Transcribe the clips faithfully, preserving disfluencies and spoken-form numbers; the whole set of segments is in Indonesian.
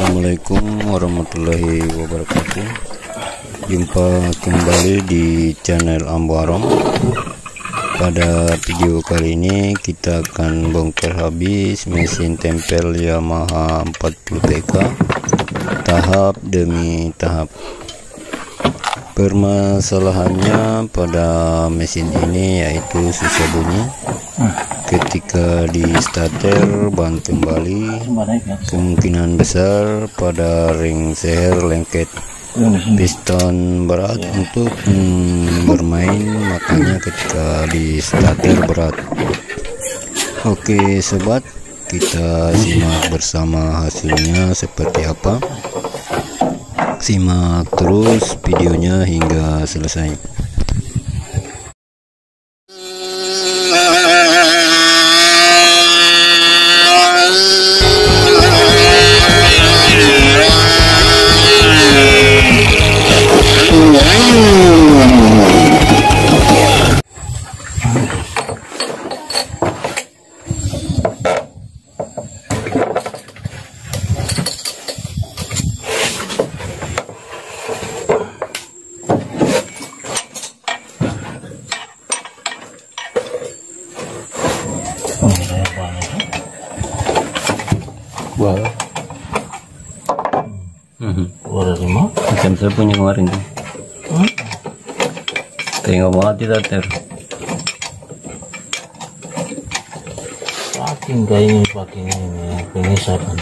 Assalamualaikum warahmatullahi wabarakatuh. Jumpa kembali di channel Ambarong. Pada video kali ini kita akan bongkar habis mesin tempel Yamaha empat puluh T K tahap demi tahap. Permasalahannya pada mesin ini yaitu susah bunyi ketika di starter ban kembali. Kemungkinan besar pada ring seher lengket piston berat untuk hmm, bermain, makanya ketika di starter berat. Oke sobat, kita simak bersama hasilnya seperti apa. Simak terus videonya hingga selesai. Wah, Hmm. warna lima. Macam saya punya kemarin tuh. Hmm? Tengok banget di starter. Packing kayaknya packing ini pengesapan.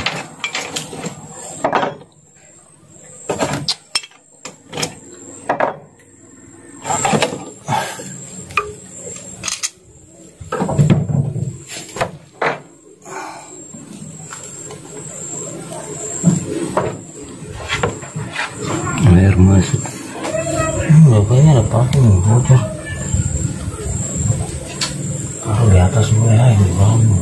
Air masuk. Hmm, kayaknya ada packing bocor. Kalau di atas mulai air di bawah.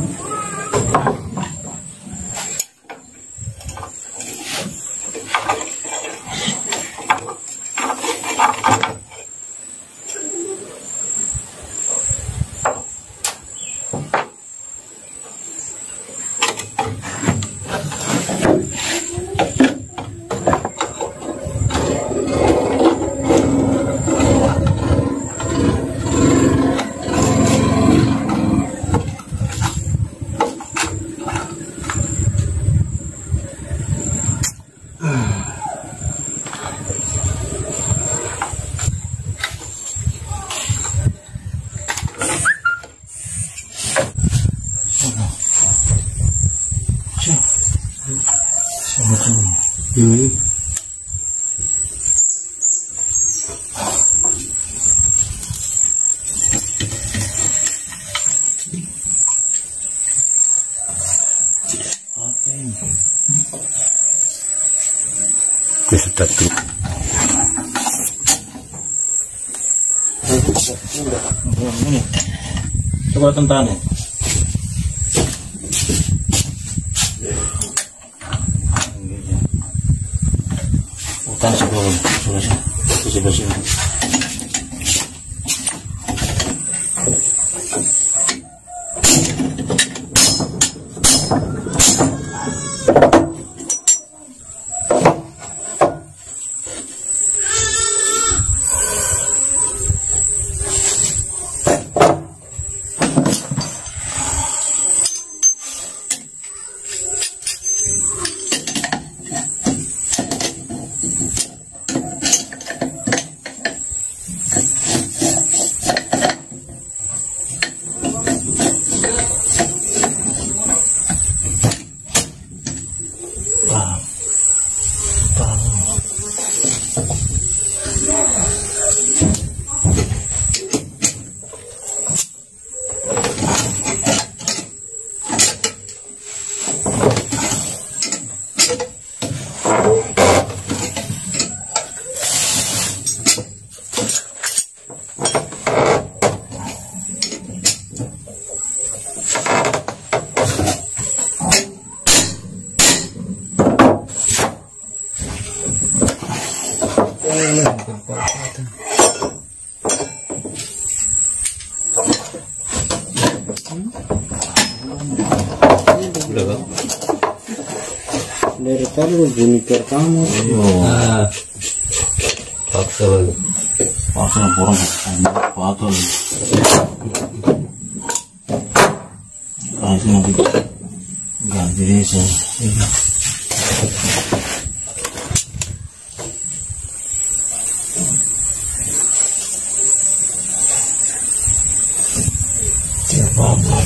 Hmm. Start dulu. Coba tentang nih. Bukan sebelum selesai, sebelah sini. Udah kan? Dari Taruh bunyi pertama. Ah, paksa lagi. Paksa kurang foto lagi. Kasih nanti ganti desa. Siapa?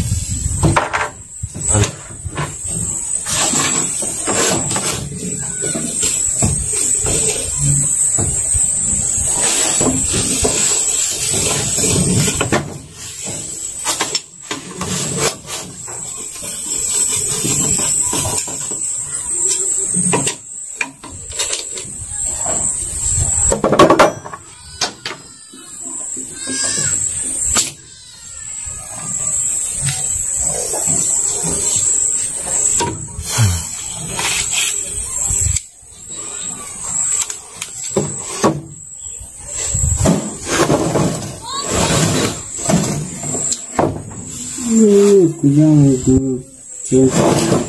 Kujang itu cinta.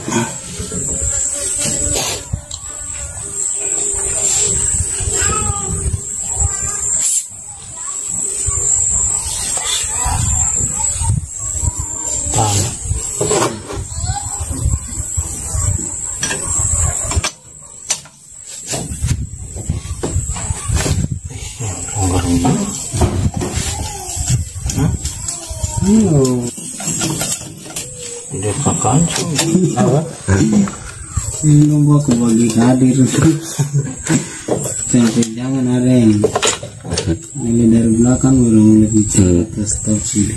Udah kakancing. Apa? Nunggu aku bagi hadir. Sampai jangan ada yang ini dari belakang baru mulai bicara atas stop sih.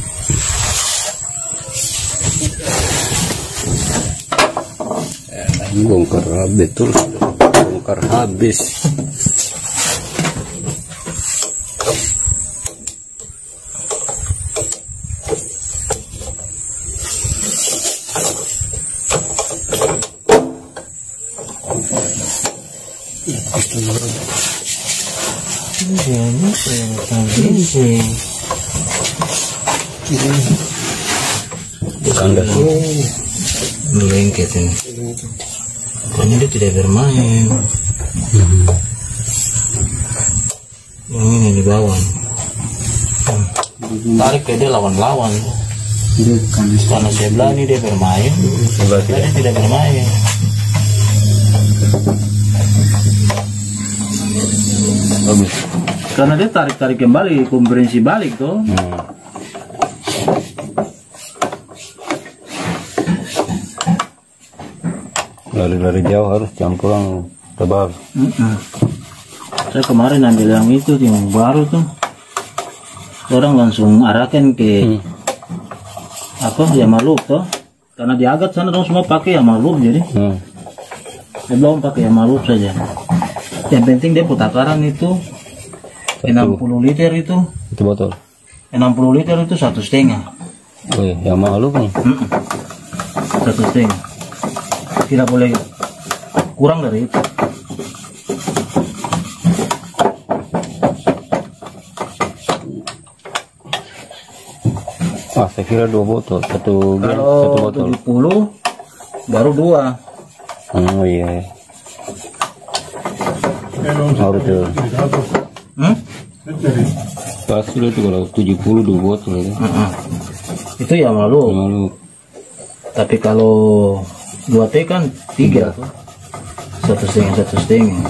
Bongkar betul, bongkar habis. Ini sih Anda melengket ini. Pokoknya dia tidak bermain. Yang ini di bawah. Tarik ke dia lawan-lawan. Karena sebelah ini dia bermain, sebelah dia tidak bermain. bagus. Karena dia tarik-tarik kembali, kompresi balik tuh. Hmm. Lari-lari jauh harus campuran tebal. Mm -mm. Saya kemarin ambil yang itu yang baru tuh, orang langsung arahkan ke hmm. apa ya Maluk tuh, karena di Agat sana dong semua pakai ya Maluk, jadi hmm. dia belum pakai ya Maluk saja. Yang penting dia putakaran itu satu. enam puluh liter itu. Itu botol. enam puluh liter itu satu setengah. Oh ya Maluk nih. Mm -mm. Satu setengah. Tidak boleh kurang dari itu. Ah, saya kira dua botol, satu gram, kalau satu botol. tujuh puluh baru dua. Oh iya. Harus tuh. Hmm? Pasti itu kalau tujuh puluh dua botol ya. Uh -uh. Itu ya Maluk. Maluk. Tapi kalau dua T kan tiga tuh. Satu setengah satu setengah.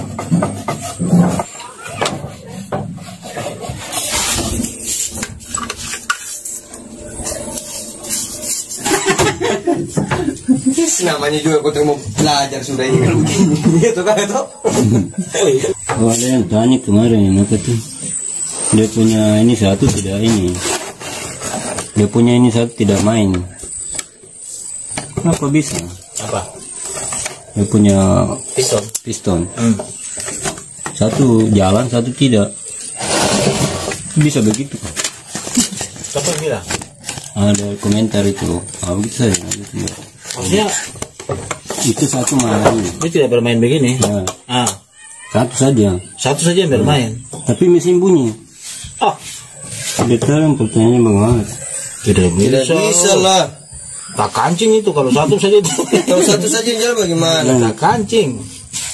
Namanya juga aku mau belajar sudah ini kalau begini gitu kan itu. Oh ada yang tanya kemarin apa tuh? Dia punya ini satu tidak ini. Dia punya ini satu tidak main. Kenapa bisa? Apa? Dia punya Piston. piston. Hmm. Satu jalan, satu tidak. Bisa begitu? Siapa yang bilang? Ada komentar itu. Ah begitu saja. Maksudnya Itu satu main. dia tidak bermain begini. Nah, Ah, satu saja. satu saja yang bermain. Tapi mesin bunyi. Oh, Betul pertanyaannya bagaimana? tidak bisa. Tidak bisa lah. Tak kancing itu kalau satu saja. Kalau satu saja jalan bagaimana? Tak kancing.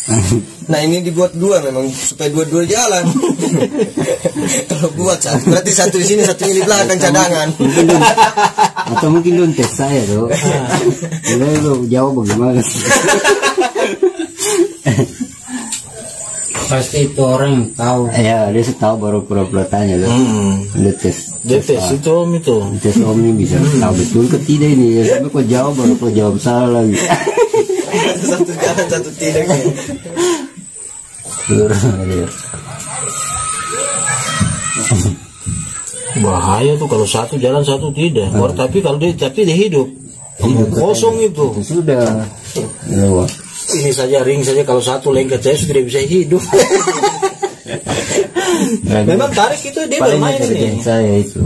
Nah ini dibuat dua memang supaya dua-dua jalan. Kalau buat satu, berarti satu di sini, satu di belakang cadangan. Atau mungkin lu tes saya tuh. Jadi lu jawab bagaimana? Pasti itu orang yang tahu. Ya dia sih tahu baru pura-pura tanya tuh. Hmm. Dia tes. Dia tes itu om itu. Tes om ini bisa tahu betul ke tidak ini. Ya, tapi kok jawab baru kok jawab salah lagi. Satu jalan, satu tidak. Bahaya tuh kalau satu jalan satu tidak. Hmm. Tapi kalau dia tapi dia hidup, hidup kosong itu. Itu sudah lewat. Ini saja ring saja kalau satu lengket saya sudah tidak bisa hidup. Memang tarik itu dia bermain ini. Saya itu.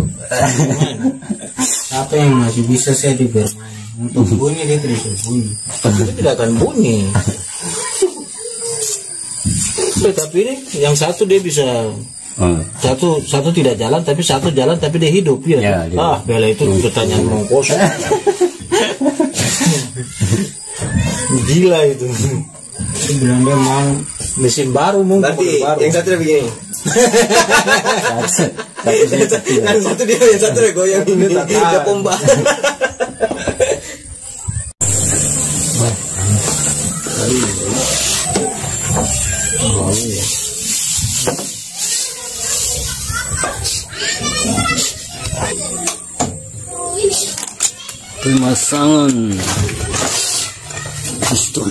Apa yang masih bisa saya di bermain? Untuk bunyi dia tidak bisa bunyi. Tapi itu tidak akan bunyi. Tapi ini yang satu dia bisa hmm. satu satu tidak jalan tapi satu jalan tapi dia hidup ya. Ya ah bela itu pertanyaan orang kosong. Gila itu. Itu bilang dia mau mesin baru mungkin. Berarti baru. yang satu begini. Yang satu dia, yang satu dia goyang ini. Dia pompa. Pemasangan piston.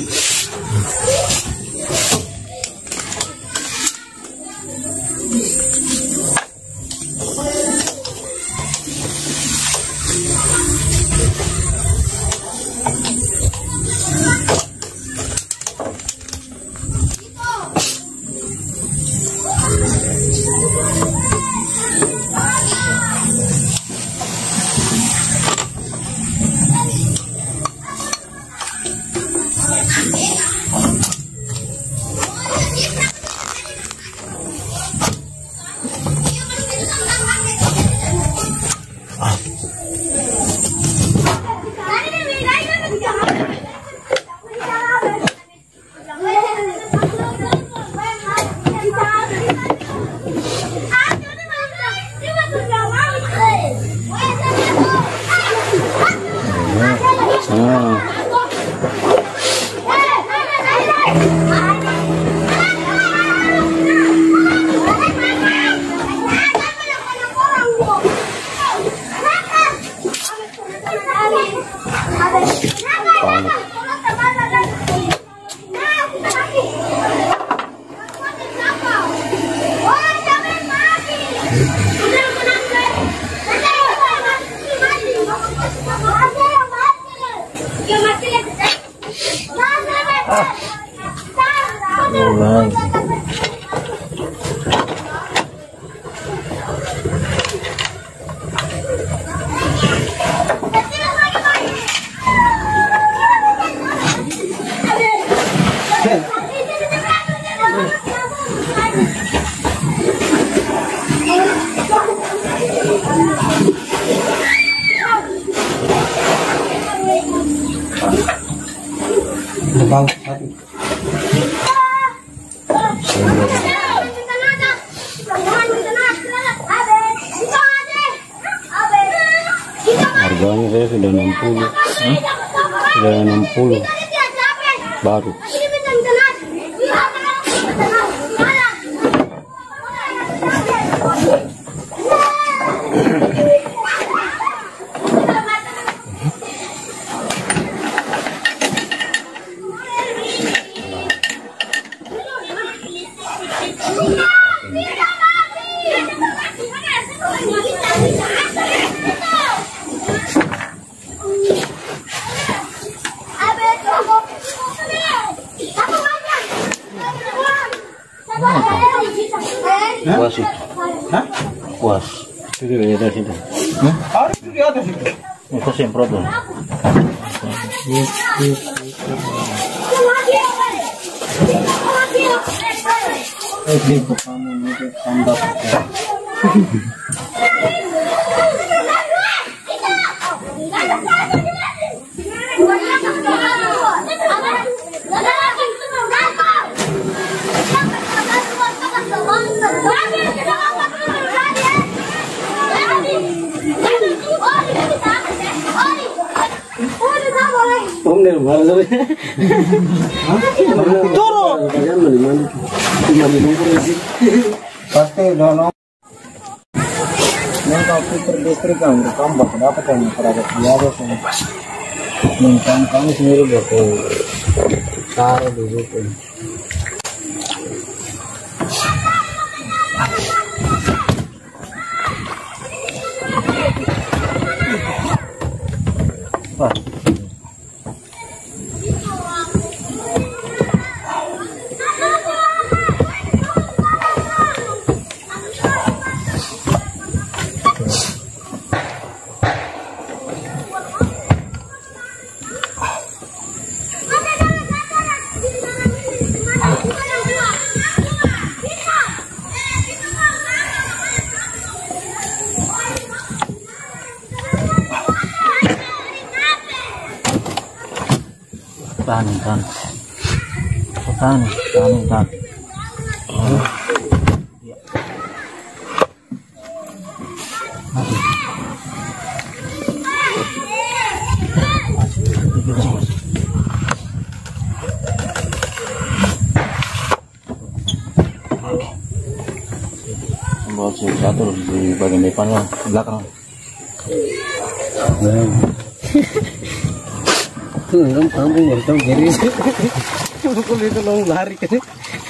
Harganya saya sudah enam puluh, hmm? Sudah enam puluh baru. Puas itu. Hah? Puas. Itu di atas itu. Hmm? Harus di atas itu. Itu semprot tuh. Eh, kamu itu tambah. nih, baru sorry. Turun. Kalian mana mana? Cuma di nomor sih. Pasti dono. Yang kau putar listrik kan bertambah, kenapa kan terhadap biaya sama pas. Mungkin kamu sendiri bakal taruh di situ. Wah. Tahan, tahan, tahan, tahan, tahan. Oh. Ya. Masih. Bawa satu di bagian depan lah, belakang. Belum kampung bertemu kiri. Pukul itu long lari kan.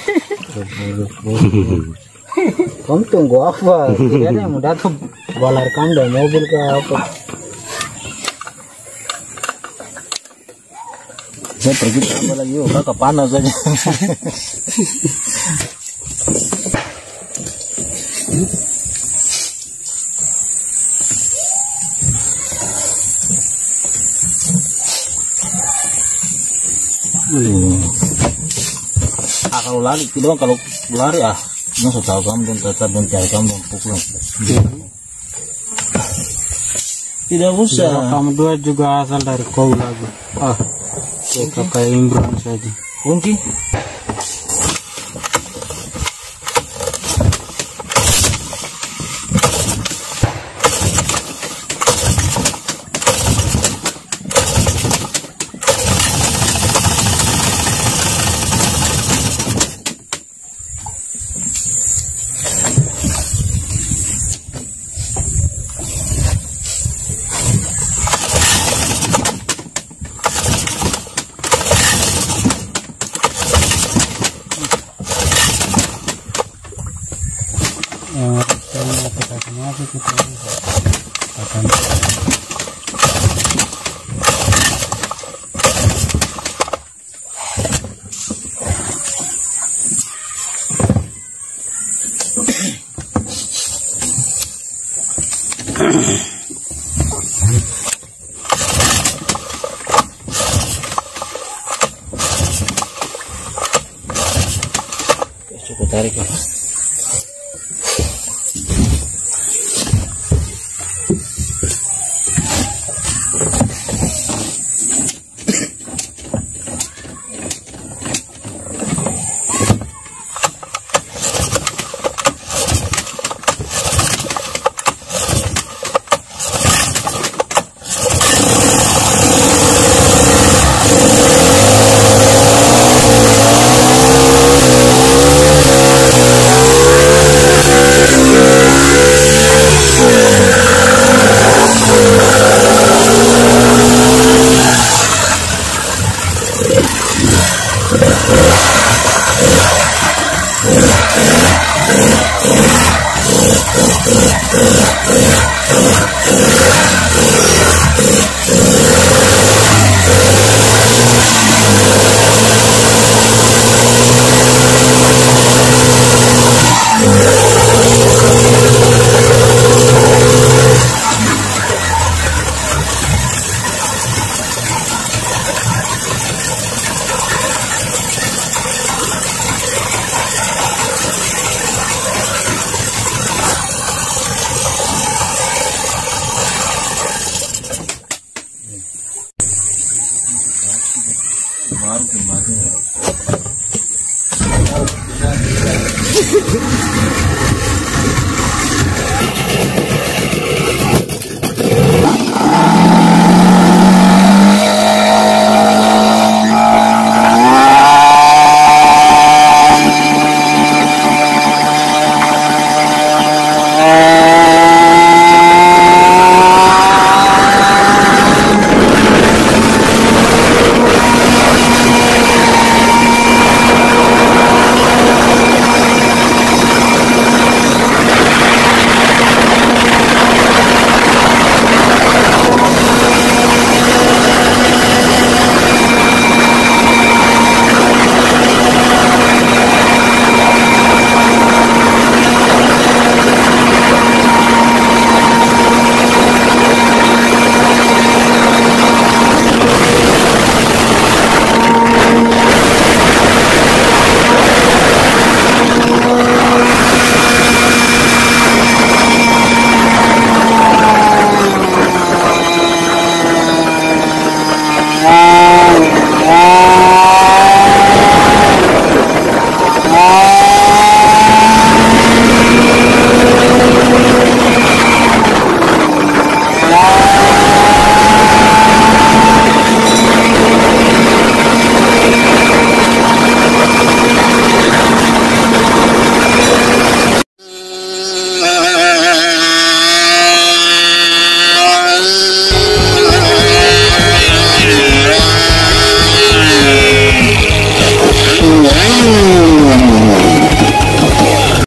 Kamu tunggu apa? Tidak ada yang mau datang balar kandang mobil ke apa? Saya pergi tambah lagi, oh kakak panas aja. Ah kalau lari itu doang, kalau lari ah nggak tahu kamu dan tetap dan cari kamu pukul. Tidak usah. Ya, kamu dua juga asal dari kau lagi. Ah, kayak Imran saja. Kunci. Cukup tarik ya.